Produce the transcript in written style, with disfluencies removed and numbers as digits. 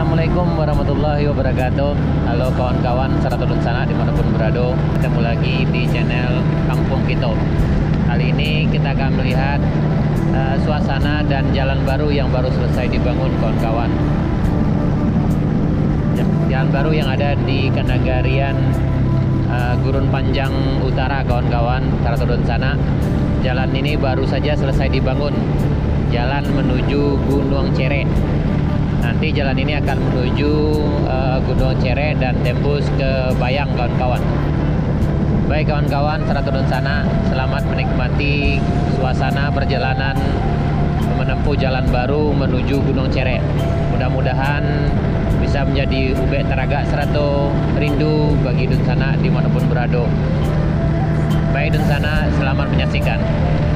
Assalamualaikum warahmatullahi wabarakatuh. Halo kawan-kawan Serata Dunsana dimanapun berada, ketemu lagi di channel Kampung Kito. Kali ini kita akan melihat suasana dan jalan baru yang baru selesai dibangun, kawan-kawan. Jalan baru yang ada di Kanagarian Gurun Panjang Utara, kawan-kawan Serata Dunsana. Jalan ini baru saja selesai dibangun. Jalan menuju Gunung Cere. Nanti jalan ini akan menuju Gunung Cere dan tembus ke Bayang, kawan-kawan. Baik kawan-kawan Serata Dunsana, selamat menikmati suasana perjalanan menempuh jalan baru menuju Gunung Cere. Mudah-mudahan bisa menjadi ubek teraga serato rindu bagi Dunsana dimanapun berada. Baik Dunsana, selamat menyaksikan.